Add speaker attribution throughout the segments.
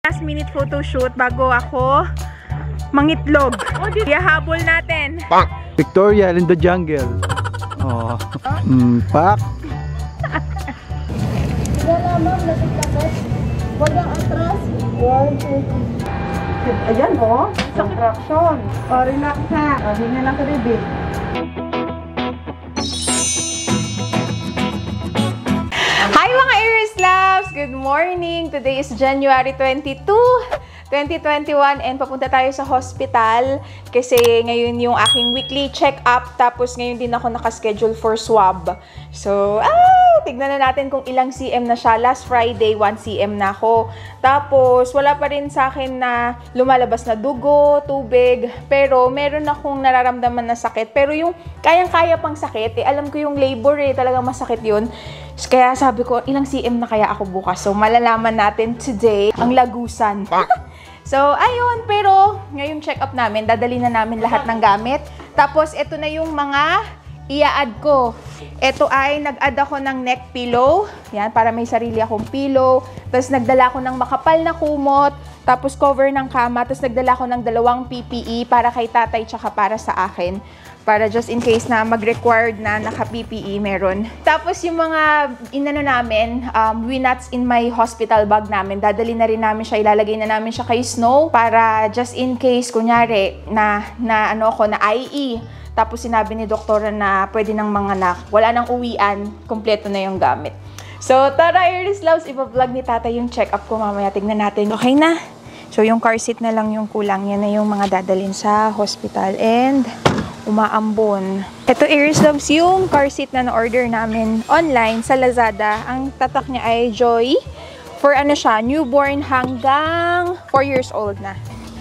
Speaker 1: Last minute photoshoot bago ako mangitlog. Ihahabol natin.
Speaker 2: Victoria in the jungle. Oh. Pak.
Speaker 3: Wala ma'am, nasipapit. Huwag ang atras. 1, 2, 3. Ayan o. Contraction. O, relax ha. O, hinga lang ka, baby.
Speaker 1: Hi mga Aries Loves! Good morning! Today is January 22, 2021 and papunta tayo sa hospital kasi ngayon yung aking weekly check-up tapos ngayon din ako nakaschedule for swab. So, tignan na natin kung ilang cm na siya. Last Friday, 1 cm na ako. Tapos, wala pa rin sa akin na lumalabas na dugo, tubig. Pero, meron akong nararamdaman na sakit. Pero yung kayang-kaya pang sakit, alam ko yung labor talagang masakit yun. Kaya sabi ko, ilang cm na kaya ako bukas. So, malalaman natin today ang lagusan. So, ayun. Pero, ngayong check-up namin, dadali na namin lahat ng gamit. Tapos, ito na yung mga i-add ko. Ito ay, nag-add ako ng neck pillow. Yan, para may sarili akong pillow. Tapos, nagdala ko ng makapal na kumot. Tapos, cover ng kama. Tapos, nagdala ko ng 2 PPE para kay tatay tsaka para sa akin. Para just in case na mag-required na naka-PPE meron. Tapos yung mga inano namin, winats in my hospital bag namin, dadali na rin namin siya, ilalagay na namin siya kay Snow para just in case, kunyari, na IE. Tapos sinabi ni doktora na pwede nang manganak. Wala nang uwian, kompleto na yung gamit. So tara, Aries Loves, ipa-vlog ni tatay yung check-up ko mamaya. Tignan natin. Okay na? So yung car seat na lang yung kulang. Yan na yung mga dadalhin sa hospital. And umaambon. Ito, Aries Loves, yung car seat na na-order namin online sa Lazada. Ang tatak niya ay Joy. For ano siya, newborn hanggang 4 years old na.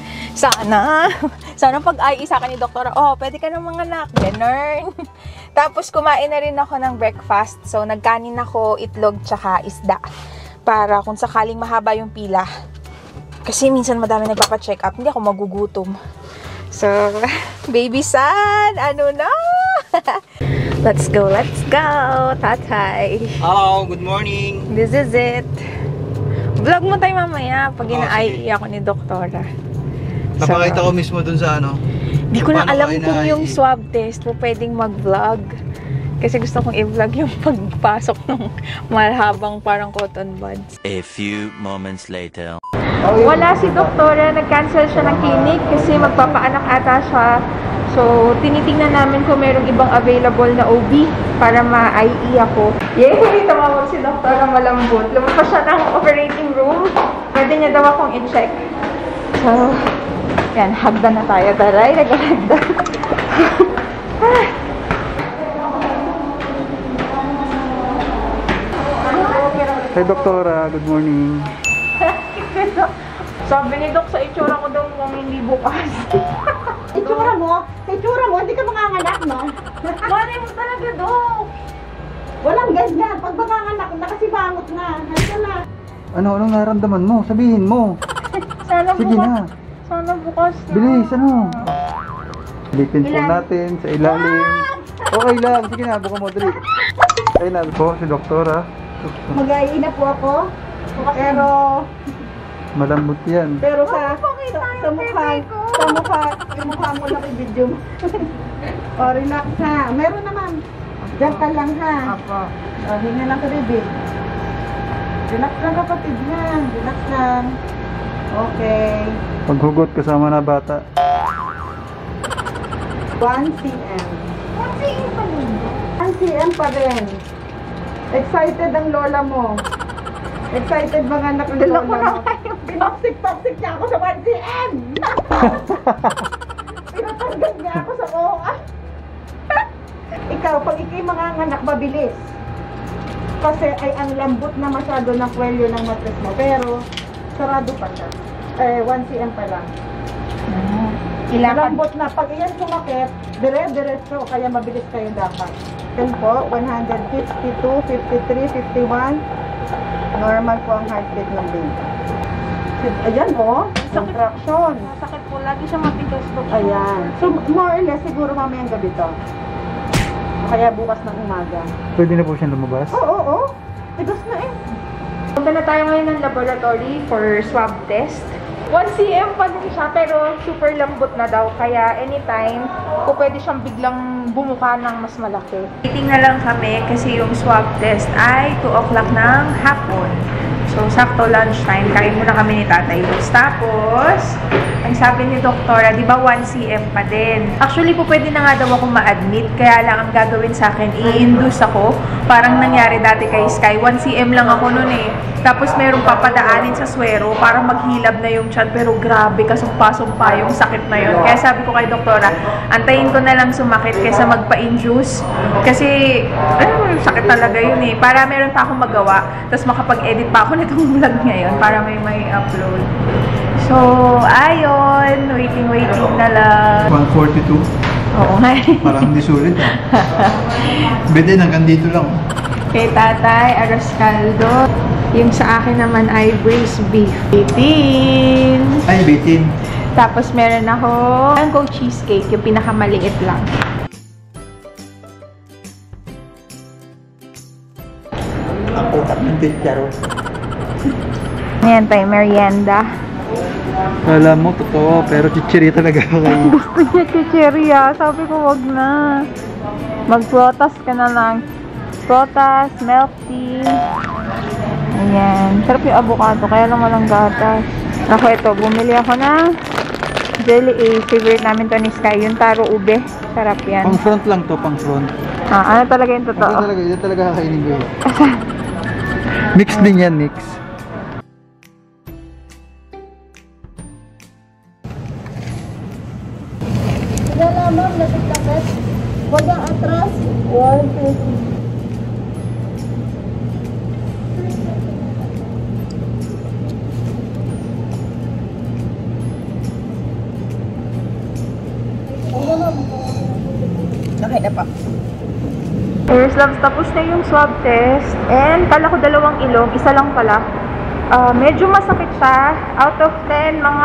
Speaker 1: Sana pag-IE sa akin ni doktora, pwede ka ng mga anak. Ganun. Tapos kumain na rin ako ng breakfast. So nagkanin ako itlog tsaka isda. Para kung sakaling mahaba yung pila. Kasi minsan madami nagpapa-check up, hindi ako magugutom. So, baby son, ano na? Let's go, tatay.
Speaker 2: Hello, good morning.
Speaker 1: This is it. Vlog mo tayo mamaya pag ina-IE ako ni doktora.
Speaker 2: Napakita ko mismo dun sa ano.
Speaker 1: Hindi ko na alam kung yung swab test po pwedeng mag-vlog. Kasi gusto kong i-vlog yung pagpasok ng malhabang parang cotton buds.
Speaker 4: A few moments later.
Speaker 1: Wala si doktora, nag-cancel siya ng clinic kasi magpapaanak ata siya. So, tinitingnan namin kung merong ibang available na OB para ma-IE ako. Yay! Tumawag si doktora malambot. Lumabas siya ng operating room. Pwede niya daw akong i-check. So, yan, hagdan na tayo. Taray, nag-hagdan.
Speaker 2: Hey, doktora, good morning.
Speaker 1: Sabi ni Dok, sa itsura ko daw kung hindi bukas.
Speaker 3: Itsura mo, hindi ka manganganak, no?
Speaker 1: Mali mo talaga, Dok.
Speaker 3: Walang ganyan. Pag manganganak, nakasibangot na. Handa na.
Speaker 2: Anong nararamdaman mo? Sabihin mo.
Speaker 1: Sana
Speaker 2: Sige
Speaker 1: bukas.
Speaker 2: na.
Speaker 1: Sana bukas na.
Speaker 2: Bilis, ano? Lipin po natin sa ilalim. Okay lang. Sige na, buka mo, dali. Ayun na po, si doktora.
Speaker 3: Mag-IE na po ako. Pero
Speaker 2: Malambot yan.
Speaker 3: sa mukha mo lang i-video mo. O, relax ha. Meron naman. Diyan ka lang ha.
Speaker 1: Apo.
Speaker 3: O, hinga lang ka, baby. Relax lang, kapatid na. Relax lang. Okay.
Speaker 2: Paghugot kasama na bata.
Speaker 3: 1 cm. 1 cm pa rin. Excited ang lola mo. Excited mga anak ng lola mo. Toxic niya ako sa 1 cm. Pinatanggal niya ako sa OA. Ikaw, pag ikay mga anak, mabilis. Kasi ay ang lambot na masyado ng kwelyo ng matres mo. Pero, sarado pa siya. 1 cm pa lang. Lambot na. Pag iyan sumakit, dire-diretso. Kaya mabilis kayo dapat. Yan po, 152, 53, 51. Normal po ang heartbeat ng baby. Ayan o, contraction.
Speaker 1: Masakit po. Lagi siya matigas, Dok.
Speaker 3: Ayan. So, more or less, siguro mamayang gabi to. Kaya bukas ng umaga.
Speaker 2: Pwede na po siyang lumabas?
Speaker 3: Oo. Tigas na eh.
Speaker 1: Punta na tayo ngayon ng laboratory for swab test. 1 cm pa din siya, pero super lambot na daw. Kaya anytime, kung pwede siyang biglang bumuka ng mas malaki. Waiting na lang kami kasi yung swab test ay 2 o'clock ng hapon. So, sakto lunchtime. Kain muna kami ni Tatay Luz. Tapos, ang sabi ni Doktora, di ba 1 cm pa din? Actually po, pwede na nga daw ako ma-admit. Kaya lang ang gagawin sa akin, i-induce ako. Parang nangyari dati kay Sky. 1 cm lang ako nun eh. Tapos, merong papadaanin sa swero para maghilab na yung tiyan. Pero grabe, kasumpa-sumpa yung sakit na yun. Kaya sabi ko kay Doktora, antayin ko na lang sumakit kaysa magpa-induce. Kasi, sakit talaga yun eh. Para meron pa akong magawa. Tapos makapag-edit pa ako nitong vlog ngayon para may upload. So, ayun. Waiting na lang.
Speaker 2: 142.
Speaker 1: Oo nga.
Speaker 2: Parang hindi sulit ah. Bede, hanggang dito lang.
Speaker 1: Kay Tatay, arroz caldo. Yung sa akin naman ay braised beef. 18.
Speaker 2: Ay, bitin.
Speaker 1: Tapos meron ako mango cheesecake, yung pinakamaliit lang.
Speaker 2: Ang utak ng tityaro.
Speaker 1: Ayan tayo, merienda.
Speaker 2: Alam mo, totoo, pero chichiri talaga ako.
Speaker 1: Gusto niya chicheria. Sabi ko, wag na. Mag-protas ka na lang. Protas, milk tea. Ayan. Sarap yung avocado, kaya lang walang gatas. Ako ito, bumili ako ng Jelly A. Favorite namin to ni Sky. Yung taro ube. Sarap yan.
Speaker 2: Pang front lang to, pang front.
Speaker 1: Ah, ano talaga yung totoo?
Speaker 2: Ano talaga, yun talaga kakainin ko yun. Mix din yan, mix.
Speaker 3: Wala ma'am, lapit-lapit. Wala atras. 150. Okay na pa.
Speaker 1: First loves, tapos na yung swab test. And kala ko 2 ilong, isa lang pala. Medyo masakit siya. Out of 10, mga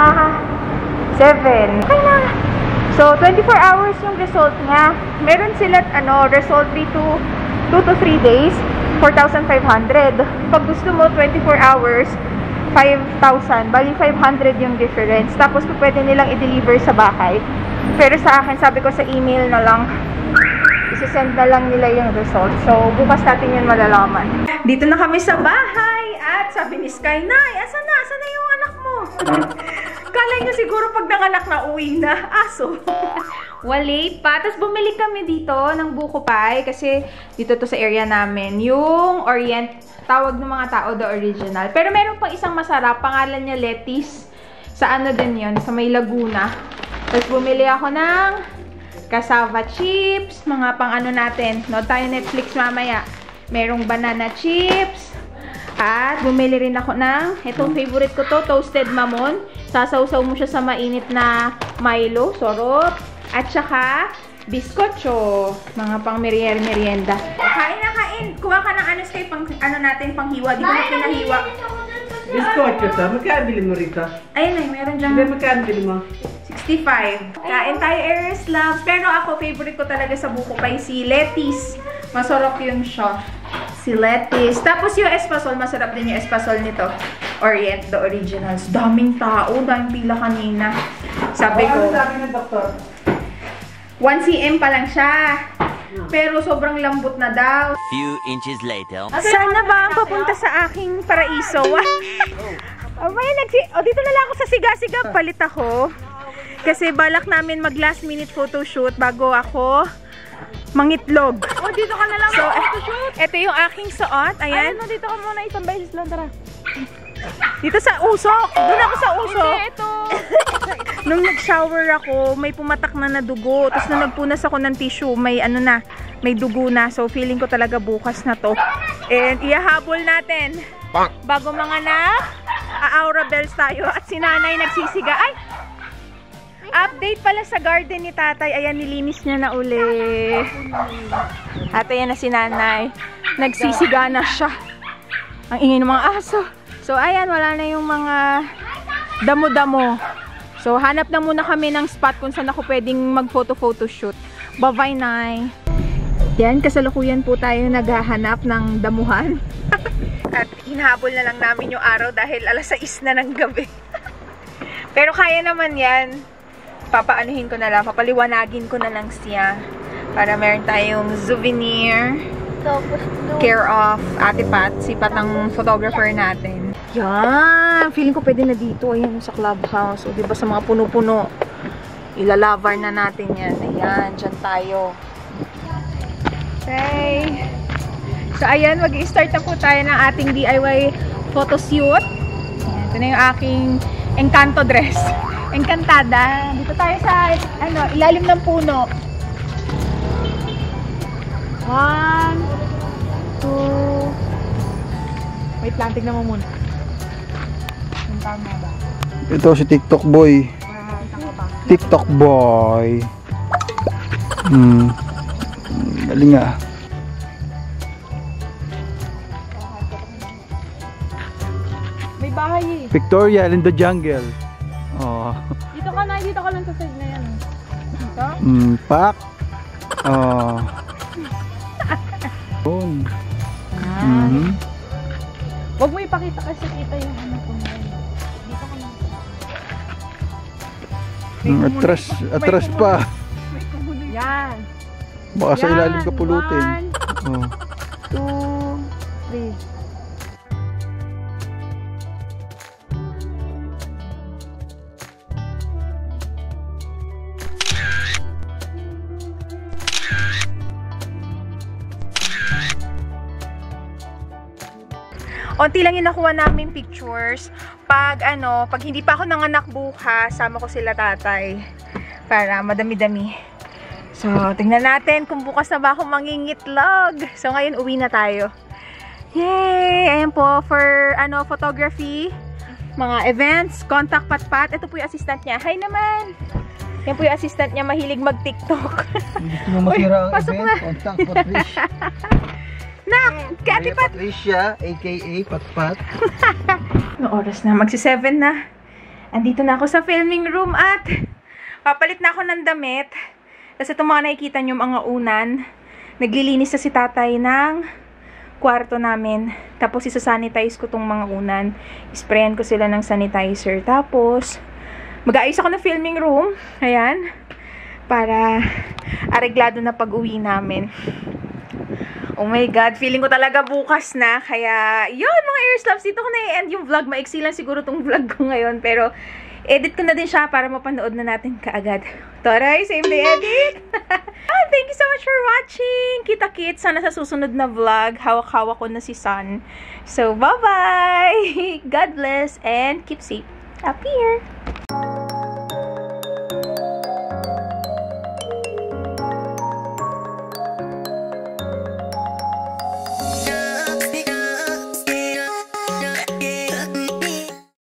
Speaker 1: 7. Okay na. So, 24 hours yung result niya. Meron sila, result 2 to 3 days, 4,500. Pag gusto mo, 24 hours, 5,000. Bali, 500 yung difference. Tapos, pwede nilang i-deliver sa bahay. Pero sa akin, sabi ko sa email na lang, isi-send na lang nila yung result. So, bukas natin yun malalaman. Dito na kami sa bahay. At sabi ni Sky, Nay, asan na? Asan na yung anak mo? Kala niya siguro pag nanganak na uwi na. Aso. Wali pa. Tapos bumili kami dito ng buko pie. Kasi dito to sa area namin. Yung Orient, tawag ng mga tao the original. Pero meron pang isang masarap. Pangalan niya Lettuce. Sa ano din yun? Sa may Laguna. Tapos bumili ako ng cassava chips. Mga pang ano natin. Nood tayo Netflix mamaya. Merong banana chips. At bumili rin ako ng, itong favorite ko to, toasted mamon. Sasawsaw mo siya sa mainit na Milo, sorop. At saka, biskotso. Mga pang merienda. Kain na kain. Kuha ka ng Sky, pang, natin, panghiwa. Di ko na pinahiwa.
Speaker 5: Biskotso to? Magkano bili mo rito?
Speaker 1: Ayun ay, meron dyan.
Speaker 5: Magkano bili mo?
Speaker 1: 65. Kain tayo, Eris Loves. Pero ako, favorite ko talaga sa buko pie, si Lettuce. Masarap yun siya. Si Lettuce. Tapos yung espasol, masarap din yung espasol nito. Orient, the originals. Daming tao, daming pila kanina. Sabi ko,
Speaker 5: Ano sabi ng doktor?
Speaker 1: 1 cm pa lang siya. Pero sobrang lambot na daw.
Speaker 4: Few inches later.
Speaker 1: Sana ba ang papunta sa aking paraiso? Dito na lang ako sa Siga-Siga. Palit ako. Kasi balak namin mag last minute photoshoot bago ako mangitlog.
Speaker 3: Oh, dito ka na lang.
Speaker 1: So, ito yung aking suot. Ayan.
Speaker 3: Dito ka muna isang beses lang, tara.
Speaker 1: Dito sa usok. Doon ako sa usok.
Speaker 3: Hindi, ito.
Speaker 1: Nung nag-shower ako, may pumatak na dugo. Tapos nung nagpunas ako ng tissue, may may dugo na. So, feeling ko talaga bukas na to. And ihahabol natin. Bago mga aura bells tayo. At si nanay nagsisiga. Ay! Update pala sa garden ni tatay. Ayan, nilinis niya na uli. At ayan na si nanay. Nagsisiga na siya. Ang ingay ng mga aso. So, ayan, wala na yung mga damo-damo. So, hanap na muna kami ng spot kung saan ako pwedeng mag-photo-photoshoot. Bye-bye, Nay. Yan, kasalukuyan po tayo naghahanap ng damuhan. At hinahabol na lang namin yung araw dahil alas 6 na ng gabi. Pero kaya naman yan. Papaanuhin ko na lang, papaliwanagin ko na lang siya. Para meron tayong souvenir. Care of Ate Pat, si Pat ang photographer natin. Yan! Feeling ko pwede na dito. Ayan, sa clubhouse. O, diba sa mga puno-puno. Ilalavar na natin yan. Ayan, dyan tayo. Okay. So, ayan, mag-i-start na po tayo ng ating DIY photoshoot. Ayan, ito na yung aking Encanto dress. Encantada. Dito tayo sa, ilalim ng puno. 1, 2. Wait lang, tignan mo muna. Yung tama ba?
Speaker 2: Ito si TikTok boy. TikTok boy. Galing nga.
Speaker 1: May bahay eh.
Speaker 2: Victoria in the jungle. Oh.
Speaker 1: Dito ka lang sa side na yan. Dito?
Speaker 2: Pak. Oh. Boom.
Speaker 1: Huwag mo ipakita kasi kita yung ano ko na yun. Dito ka lang.
Speaker 2: Atras pa.
Speaker 1: Yan.
Speaker 2: Baka sa ilalim ka pulutin.
Speaker 1: 1, 2, 3. Onti lang yung nakuha namin pictures. Pag hindi pa ako nanganak bukas, sama ko sila tatay. Para madami-dami. So, tingnan natin kung bukas na ba ako mangingitlog. So, ngayon uwi na tayo. Yay! Ayan po, for photography, mga events, contact Patpat. Ito po yung assistant niya. Hi naman! Yan po yung assistant niya, mahilig mag-TikTok.
Speaker 2: Gusto mo masira ang
Speaker 1: pasok
Speaker 2: event?
Speaker 1: na.
Speaker 2: Contact Patricia.
Speaker 1: Nak! Kati Pat!
Speaker 2: Patricia, aka Patpat.
Speaker 1: No oras na, magsi-7 na. Andito na ako sa filming room at papalit na ako ng damit. Kasi itong mga nakikita nyo mga unan, naglilinis na si tatay ng kwarto namin. Tapos isasanitize ko itong mga unan. Sprayan ko sila ng sanitizer. Tapos, mag-aayos ako ng filming room. Ayan. Para areglado na pag-uwi namin. Oh my God, feeling ko talaga bukas na. Kaya, yun mga Aries Loves, dito ko na i-end yung vlog. Maiksi lang siguro tong vlog ko ngayon. Pero, edit ko na din siya para mapanood na natin kaagad. Taray, same day edit! Thank you so much for watching! Kita-kits, sana sa susunod na vlog. Hawak-hawak ko na si Sun. So, bye-bye! God bless and keep safe up here!